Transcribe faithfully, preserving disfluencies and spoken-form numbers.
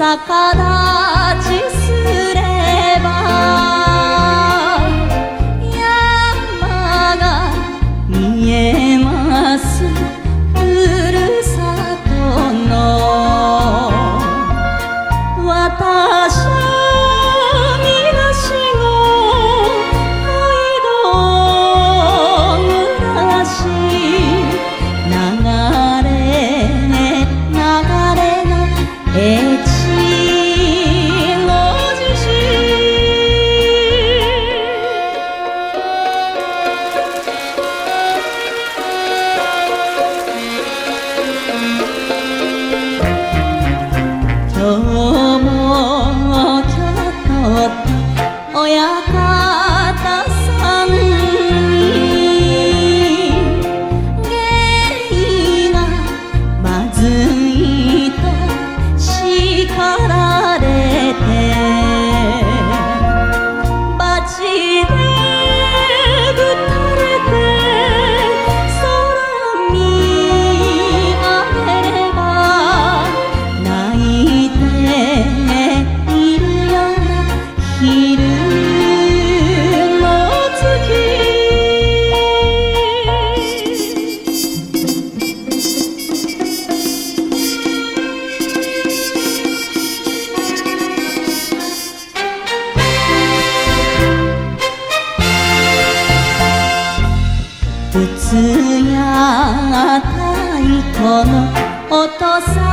逆立ちすれば山が見えます。ふるさとの私東の井戸暮らし流れ流れの越後獅子今日も京都親方さんに芸がまずいと叱られて罰でぶたれて空見上げれば泣いているような昼の月うつや太鼓の音さ